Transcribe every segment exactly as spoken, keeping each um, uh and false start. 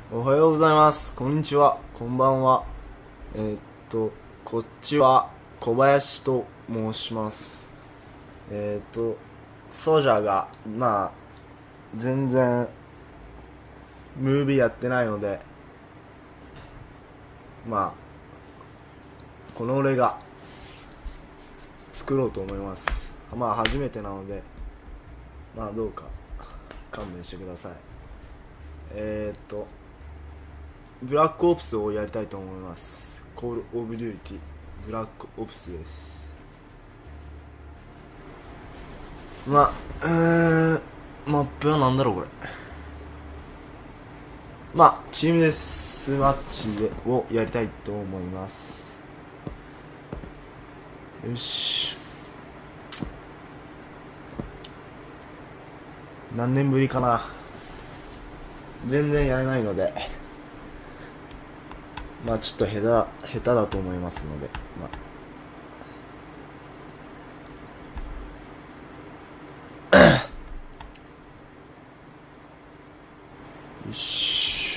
おはようございます。こんにちは。こんばんは。えーっと、こっちは小林と申します。えーっと、ソジャが、まあ、全然、ムービーやってないので、まあ、この俺が作ろうと思います。まあ、初めてなので、まあ、どうか勘弁してください。えーっと、ブラックオプスをやりたいと思います。コールオブデューティブラックオプスです。まあ、えー、マップはなんだろうこれ。まあ、チームデスマッチでをやりたいと思います。よし。何年ぶりかな。全然やれないので、まあちょっと下手、下手だと思いますので、まあ。よし。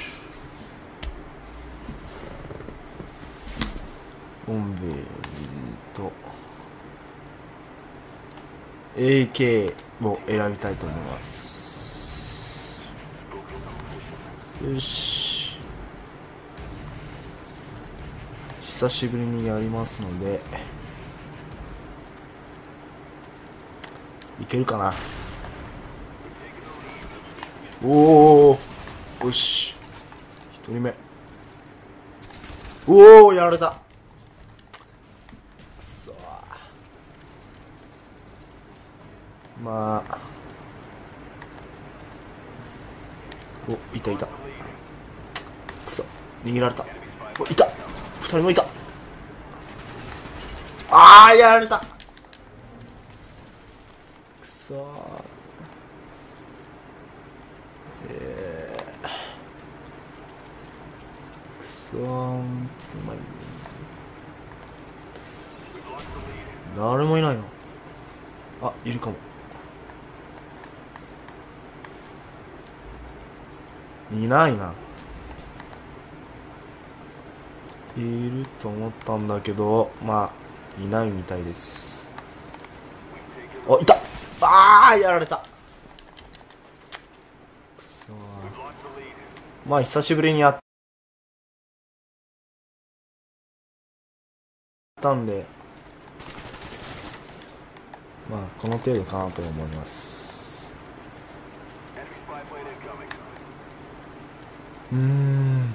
ボンベンと エーケー を選びたいと思います。よし。久しぶりにやりますので、いけるかな。おお、よし。一人目。おお、やられた。くそ。まあ。お、いたいた。くそ、逃げられた。お、いた。二人もいた。ああ、やられた。くそー。えー、くそー。うまい。誰もいないの。あ、いるかも。いないな。いると思ったんだけど、まあいないみたいです。あ、いた。ああ、やられた。くそー。まあ久しぶりにやったんで、まあこの程度かなと思います。うーん、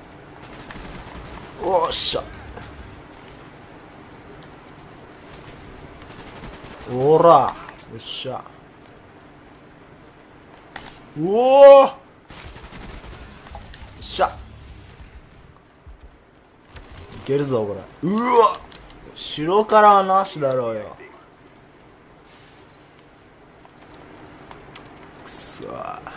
おっしゃ。おら、よっしゃ。うおー、よっしゃ。いけるぞこれ。うわ、白からはなしだろうよ。くそ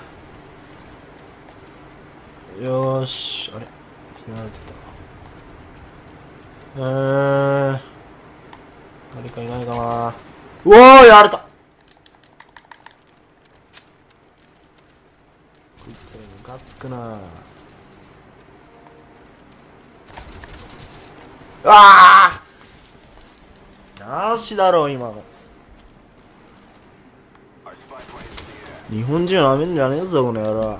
ー。よーし、あれ開いてた。えー、誰かいないかな。うおー、やられた。こいつらムカつくな。ああ、なしだろう今の。日本人なめんじゃねえぞこの野郎。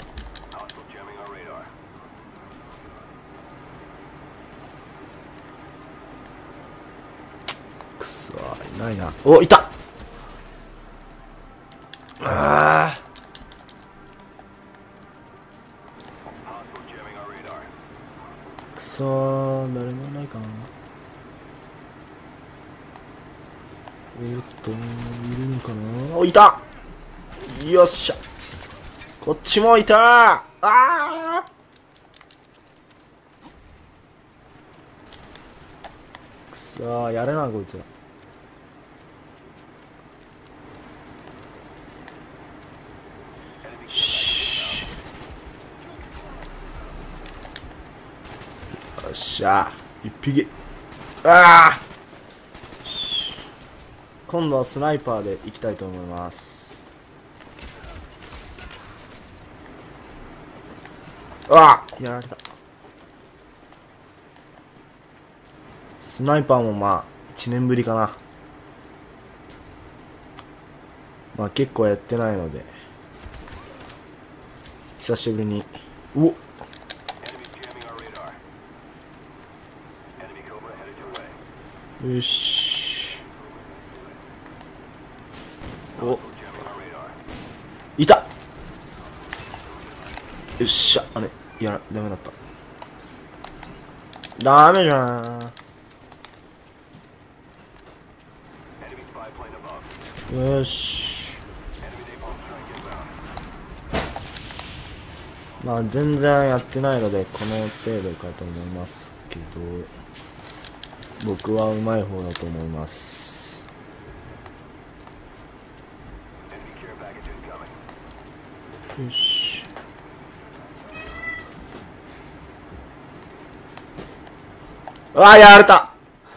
くそー、いないな。お、いた。ああ、くそー、誰もいないかな。えー、っといるのかな。お、いた。よっしゃ。こっちもいたー。ああ、くそー、やれなこいつら。よっしゃ、一匹。ああ、今度はスナイパーでいきたいと思います。 うわっやられた。スナイパーもまあいちねんぶりかな。まあ結構やってないので久しぶりに。うおっよし。おいた。よっしゃ。あれいやダメだった。ダメじゃん。よし。まあ全然やってないのでこの程度かと思いますけど、僕はうまい方だと思います。よし。うわやられた。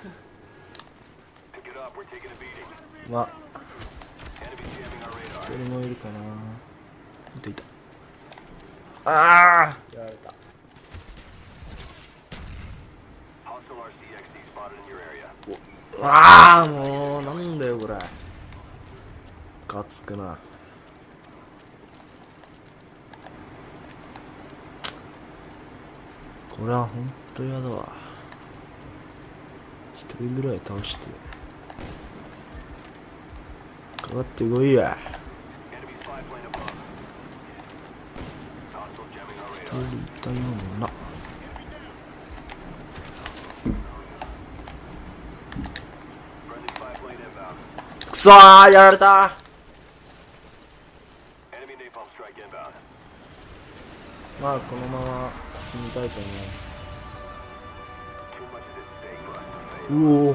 まあ一人もいるかな。いたいた。ああやられた。ああもうなんだよこれ。ガつくな。これはほんとやだわ。一人ぐらい倒してかかってこいや。一人いたような。くそーやられた。まあこのまま進みたいと思います。うお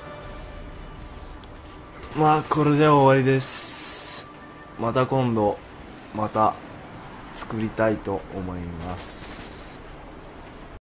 まあこれで終わりです。また今度また作りたいと思います。